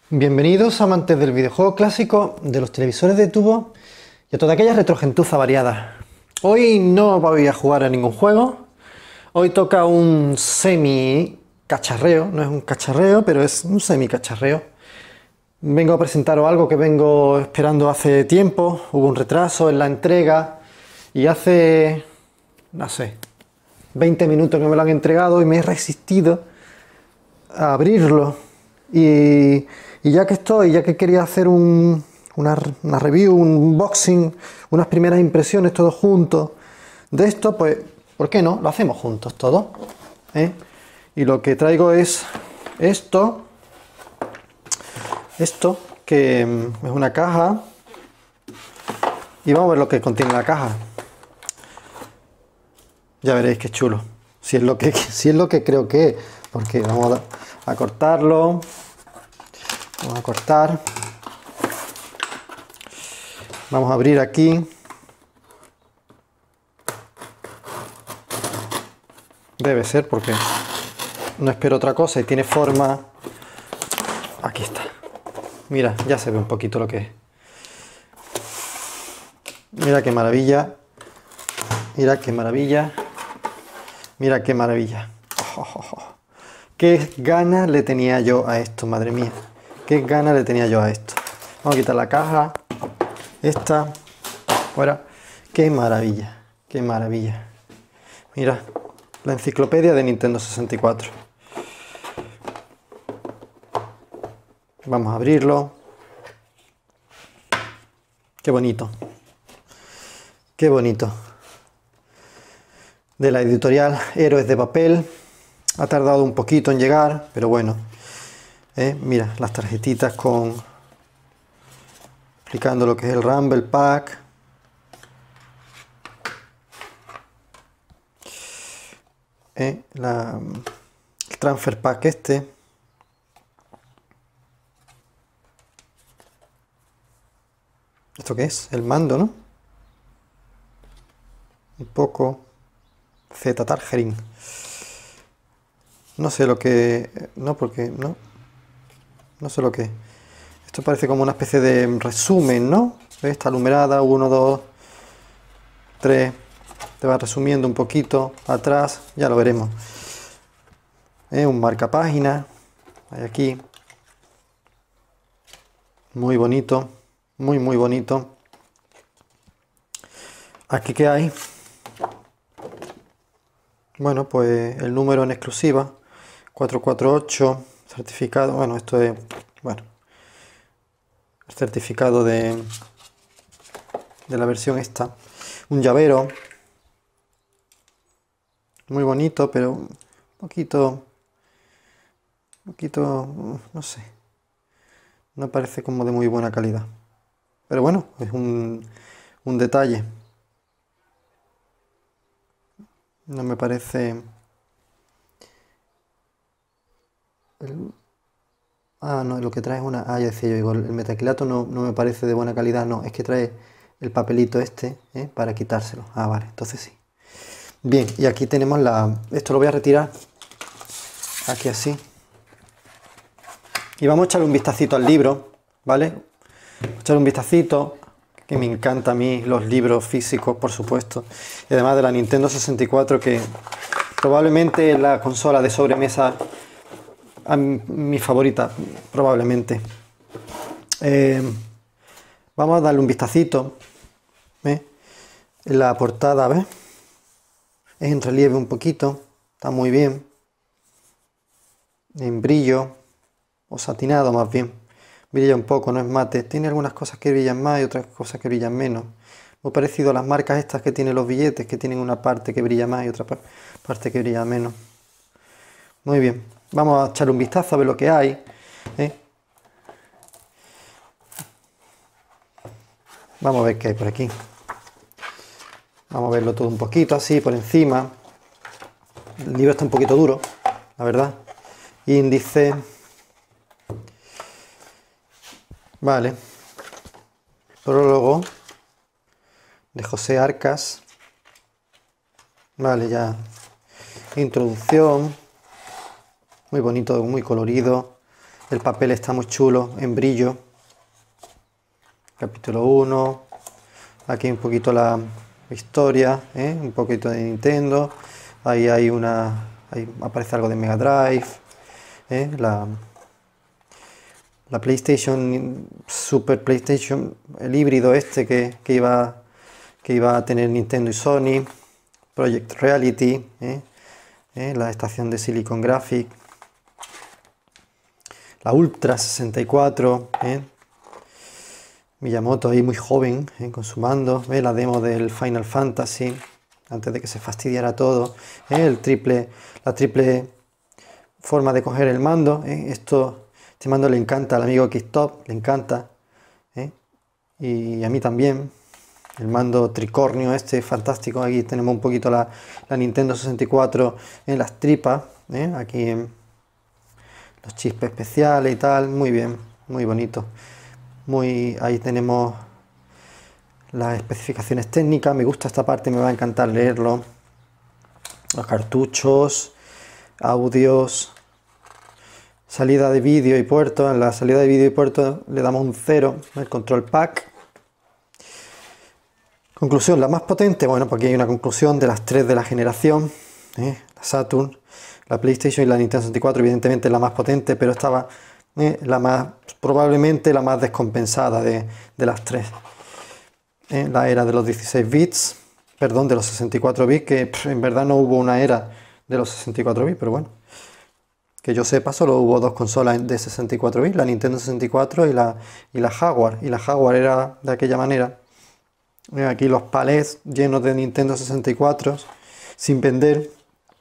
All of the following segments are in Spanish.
Bienvenidos amantes del videojuego clásico, de los televisores de tubo y a toda aquella retrogentuza variada. Hoy no voy a jugar a ningún juego, hoy toca un semi cacharreo, no es un cacharreo, pero es un semi cacharreo. Vengo a presentaros algo que vengo esperando hace tiempo, hubo un retraso en la entrega y hace, no sé, 20 minutos que me lo han entregado y me he resistido a abrirlo. Y ya que estoy, ya que quería hacer una review, un unboxing, unas primeras impresiones todos juntos de esto, pues, ¿por qué no? Lo hacemos juntos todos, ¿eh? Y lo que traigo es esto que es una caja y vamos a ver lo que contiene la caja. Ya veréis qué chulo, si es lo que creo que es, porque vamos a cortarlo. Vamos a cortar. Vamos a abrir aquí. Debe ser porque no espero otra cosa y tiene forma. Aquí está. Mira, ya se ve un poquito lo que es. Mira qué maravilla. Mira qué maravilla. Mira qué maravilla. Oh, oh, oh. Qué ganas le tenía yo a esto, madre mía. Qué ganas le tenía yo a esto. Vamos a quitar la caja. Esta. Fuera. Qué maravilla. Qué maravilla. Mira. La enciclopedia de Nintendo 64. Vamos a abrirlo. Qué bonito. Qué bonito. De la editorial Héroes de Papel. Ha tardado un poquito en llegar, pero bueno. Mira, las tarjetitas con explicando lo que es el Rumble Pack. El Transfer Pack este. ¿Esto qué es? El mando, ¿no? Un poco Z Targeting. No sé lo que... No, porque... No sé lo que... Esto parece como una especie de resumen, ¿no? Está numerada, 1, 2, 3. Te va resumiendo un poquito atrás, ya lo veremos. Un marcapágina. Hay aquí. Muy bonito. Muy, muy bonito. Aquí ¿qué hay? Bueno, pues el número en exclusiva. 448. Certificado. Bueno, esto es... Bueno. El certificado de la versión esta. Un llavero. Muy bonito, pero un poquito, no sé. No parece como de muy buena calidad. Pero bueno, es un detalle. No me parece... no, lo que trae es una... ya decía yo, digo, el metacrilato no me parece de buena calidad. No, es que trae el papelito este, para quitárselo. Vale, entonces sí. Bien, y aquí tenemos esto lo voy a retirar. Aquí así. Y vamos a echarle un vistacito al libro, ¿vale? Echar un vistacito, que me encanta a mí los libros físicos, por supuesto. Y además de la Nintendo 64, que probablemente es la consola de sobremesa mi favorita, probablemente. Vamos a darle un vistacito. En la portada, ¿ves? Es en relieve un poquito, está muy bien. En brillo, o satinado más bien. Brilla un poco, no es mate. Tiene algunas cosas que brillan más y otras cosas que brillan menos. Muy parecido a las marcas estas que tienen los billetes, que tienen una parte que brilla más y otra parte que brilla menos. Muy bien, vamos a echar un vistazo a ver lo que hay. Vamos a ver qué hay por aquí. Vamos a verlo todo un poquito así por encima. El libro está un poquito duro, la verdad. Índice. Vale. Prólogo de José Arcas. Vale, ya. Introducción. Muy bonito, muy colorido. El papel está muy chulo, en brillo. Capítulo 1. Aquí un poquito la historia, un poquito de Nintendo. Ahí hay ahí aparece algo de Mega Drive. La PlayStation, Super PlayStation, el híbrido este que iba a tener Nintendo y Sony. Project Reality, la estación de Silicon Graphics. La Ultra 64, Miyamoto ahí muy joven, con su mando, la demo del Final Fantasy, antes de que se fastidiara todo, la triple forma de coger el mando, este mando le encanta al amigo Xtop, le encanta, y a mí también. El mando tricornio este fantástico. Aquí tenemos un poquito la Nintendo 64 en las tripas, aquí en los chips especiales y tal, muy bien, muy bonito. Ahí tenemos las especificaciones técnicas, me gusta esta parte, me va a encantar leerlo. Los cartuchos, audios, salida de vídeo y puerto. En la salida de vídeo y puerto le damos un 0, el control pack. Conclusión, la más potente, bueno, pues aquí hay una conclusión de las 3 de la generación, la Saturn, la PlayStation y la Nintendo 64, evidentemente la más potente, pero estaba probablemente la más descompensada de las 3. La era de los 16 bits, perdón, de los 64 bits, que en verdad no hubo una era de los 64 bits, pero bueno, que yo sepa, solo hubo 2 consolas de 64 bits, la Nintendo 64 y la Jaguar, y la Jaguar era de aquella manera. Aquí los palets llenos de Nintendo 64 sin vender.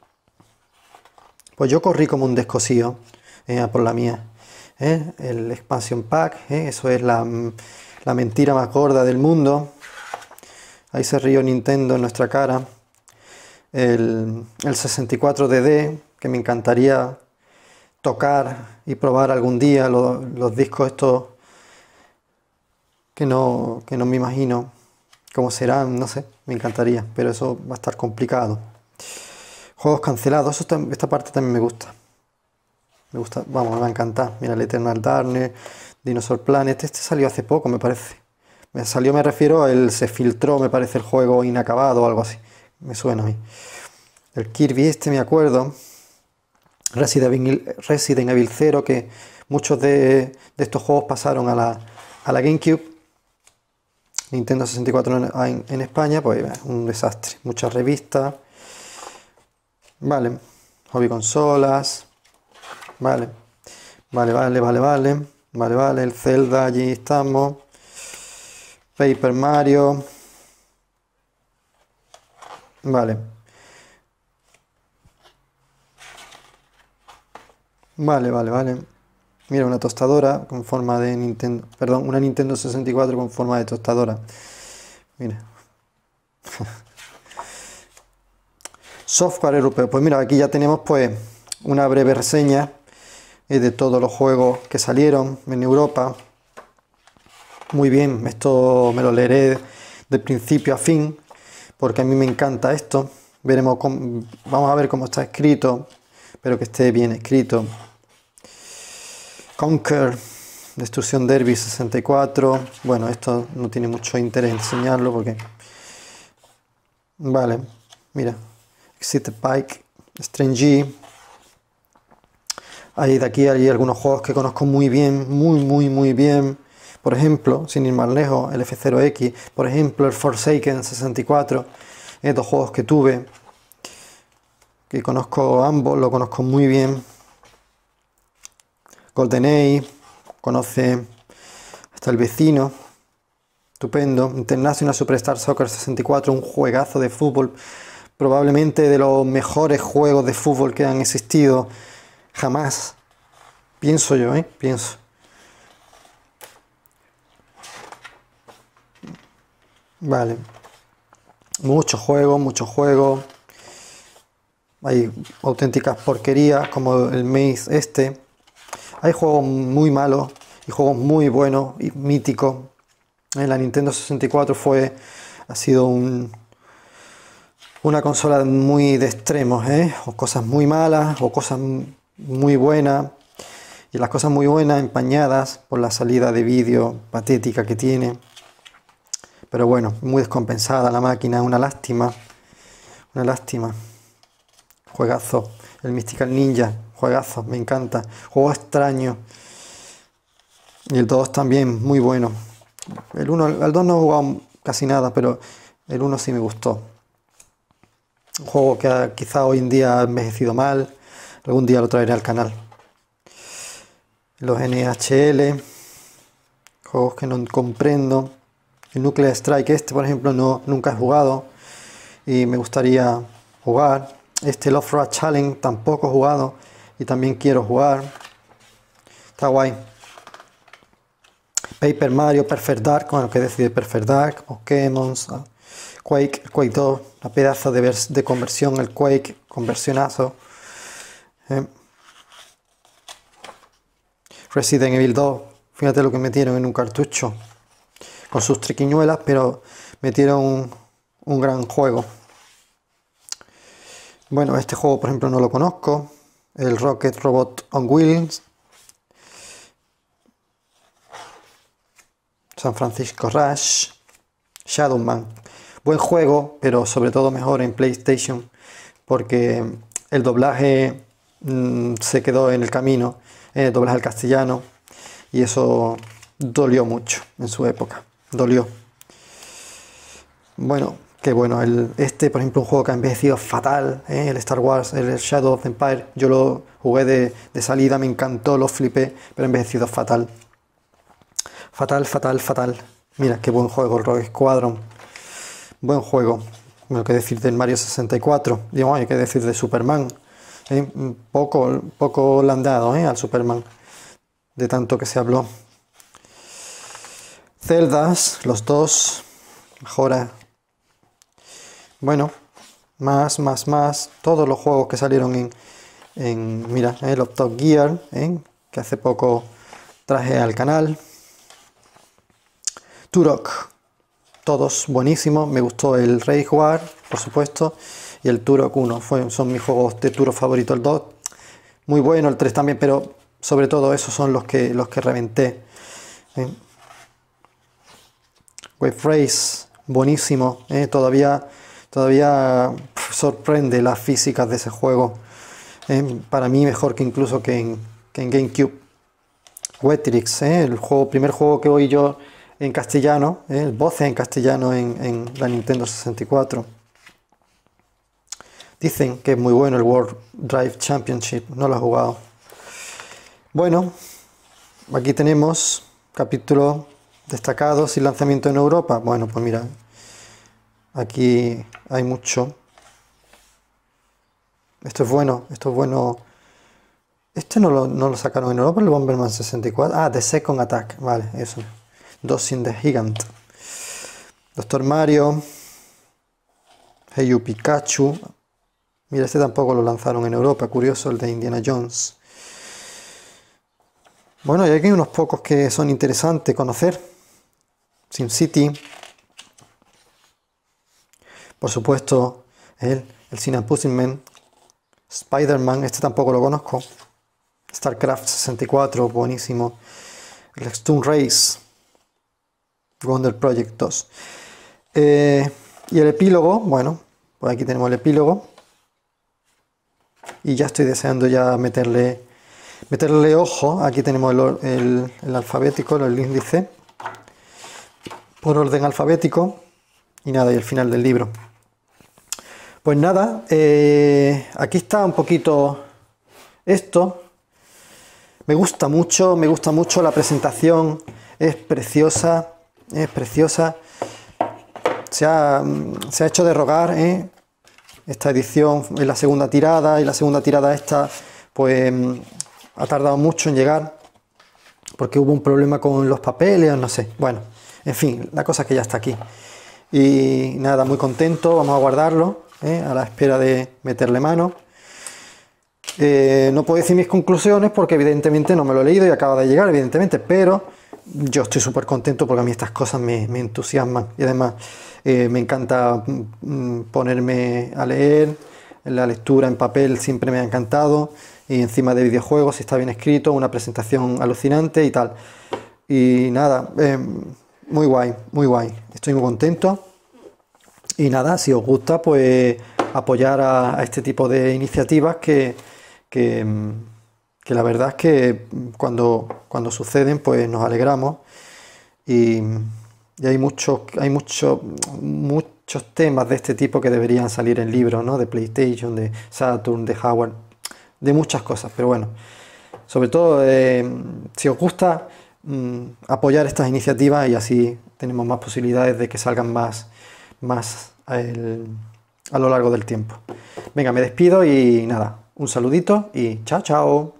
Pues yo corrí como un descosido por la mía. El expansion pack, eso es la mentira más gorda del mundo. Ahí se rió Nintendo en nuestra cara. El 64DD, que me encantaría tocar y probar algún día. Los discos estos que no me imagino cómo serán, no sé, me encantaría, pero eso va a estar complicado. Juegos cancelados, esta parte también me gusta. Me gusta, vamos, me va a encantar. Mira, el Eternal Darkness, Dinosaur Planet, este salió hace poco, me parece. Me refiero a se filtró, me parece, el juego inacabado o algo así. Me suena a mí. El Kirby este, me acuerdo. Resident Evil 0, que muchos de estos juegos pasaron a la GameCube. Nintendo 64 en España, pues un desastre. Muchas revistas. Vale. Hobby consolas. Vale. Vale. El Zelda, allí estamos. Paper Mario. Vale. Vale. Mira, una tostadora con forma de Nintendo, perdón, una Nintendo 64 con forma de tostadora. Mira. Software europeo. Pues mira, aquí ya tenemos pues una breve reseña de todos los juegos que salieron en Europa. Muy bien, esto me lo leeré de principio a fin, porque a mí me encanta esto. Vamos a ver cómo está escrito, pero que esté bien escrito. Conquer, Destruction Derby 64. Bueno, esto no tiene mucho interés enseñarlo porque... Vale, mira. Exit Pike, Strange. De aquí hay algunos juegos que conozco muy bien, muy bien. Por ejemplo, sin ir más lejos, el F0X. Por ejemplo, el Forsaken 64. Dos juegos que tuve. Que conozco ambos, lo conozco muy bien. GoldenEye, conoce hasta el vecino, estupendo. International Superstar Soccer 64, un juegazo de fútbol, probablemente de los mejores juegos de fútbol que han existido jamás, pienso yo, pienso. Vale, muchos juegos, hay auténticas porquerías como el Maze este. Hay juegos muy malos y juegos muy buenos y míticos. En la Nintendo 64 ha sido una consola muy de extremos, o cosas muy malas o cosas muy buenas. Y las cosas muy buenas, empañadas por la salida de vídeo patética que tiene. Pero bueno, muy descompensada la máquina, una lástima. Una lástima. Juegazo. El Mystical Ninja, juegazo, me encanta. Juego extraño. Y el 2 también, muy bueno. El 1, al 2 no he jugado casi nada, pero el 1 sí me gustó. Un juego que quizá hoy en día ha envejecido mal. Algún día lo traeré al canal. Los NHL. Juegos que no comprendo. El Nuclear Strike este, por ejemplo, nunca he jugado. Y me gustaría jugar. Este Love Road Challenge tampoco he jugado. Y también quiero jugar. Está guay. Paper Mario, Perfect Dark, bueno, que decide Perfect Dark, Pokémon, Quake 2, la pedazo de conversión, el Quake, conversionazo. Resident Evil 2, fíjate lo que metieron en un cartucho, con sus triquiñuelas, pero metieron un gran juego. Bueno, este juego por ejemplo no lo conozco, el Rocket Robot on Wheels. San Francisco Rush, Shadowman, buen juego, pero sobre todo mejor en PlayStation, porque el doblaje se quedó en el camino, el doblaje al castellano, y eso dolió mucho en su época, dolió. Bueno, que bueno, este por ejemplo un juego que ha envejecido fatal, el Star Wars, el Shadow of the Empire, yo lo jugué de salida, me encantó, lo flipé, pero ha envejecido fatal. Fatal, fatal, fatal. Mira, qué buen juego el Rogue Squadron. Buen juego. Bueno, qué decir del Mario 64. Digo, hay que decir de Superman. Poco le han dado al Superman. De tanto que se habló. Zeldas, los dos. Mejora. Bueno, más. Todos los juegos que salieron mira, los Top Gear, que hace poco traje al canal. Turok, todos buenísimos, me gustó el Rage War, por supuesto, y el Turok 1, son mis juegos de Turok favoritos, el 2, muy bueno, el 3 también, pero sobre todo esos son los que reventé. Wave Race, buenísimo, todavía sorprende las físicas de ese juego, para mí mejor que incluso que en GameCube. Wetrix, el primer juego que oí yo en castellano, voces en castellano en la Nintendo 64. Dicen que es muy bueno el World Drive Championship, no lo he jugado. Bueno, aquí tenemos capítulo destacados y lanzamiento en Europa. Bueno, pues mira, aquí hay mucho. Esto es bueno, Este no lo sacaron en Europa, el Bomberman 64. Ah, The Second Attack, vale, eso. Dosing the Gigant. Doctor Mario. Hey You Pikachu. Mira, este tampoco lo lanzaron en Europa. Curioso, el de Indiana Jones. Bueno, y aquí hay unos pocos que son interesantes conocer. SimCity. Por supuesto, el Sin Puzzleman. Spider-Man, este tampoco lo conozco. StarCraft 64, buenísimo. El Stone Race. Wonder Project 2. Y el epílogo, bueno, pues aquí tenemos el epílogo. Y ya estoy deseando ya meterle ojo. Aquí tenemos el alfabético, el índice. Por orden alfabético. Y nada, y el final del libro. Pues nada, aquí está un poquito esto. Me gusta mucho la presentación. Es preciosa. Se ha hecho de rogar, esta edición es la segunda tirada, y la segunda tirada esta pues ha tardado mucho en llegar porque hubo un problema con los papeles, no sé, bueno, en fin, la cosa es que ya está aquí. Y nada, muy contento, vamos a guardarlo, a la espera de meterle mano. No puedo decir mis conclusiones porque evidentemente no me lo he leído y acaba de llegar, evidentemente, pero yo estoy súper contento porque a mí estas cosas me entusiasman, y además me encanta ponerme a leer. La lectura en papel siempre me ha encantado, y encima de videojuegos, está bien escrito, una presentación alucinante y tal. Y nada, muy guay, muy guay. Estoy muy contento. Y nada, si os gusta, pues apoyar a este tipo de iniciativas que, que la verdad es que cuando suceden, pues nos alegramos. Y, y hay muchos temas de este tipo que deberían salir en libros, ¿no? De PlayStation, de Saturn, de Howard, de muchas cosas. Pero bueno, sobre todo, si os gusta, apoyar estas iniciativas y así tenemos más posibilidades de que salgan más a lo largo del tiempo. Venga, me despido y nada, un saludito y chao, chao.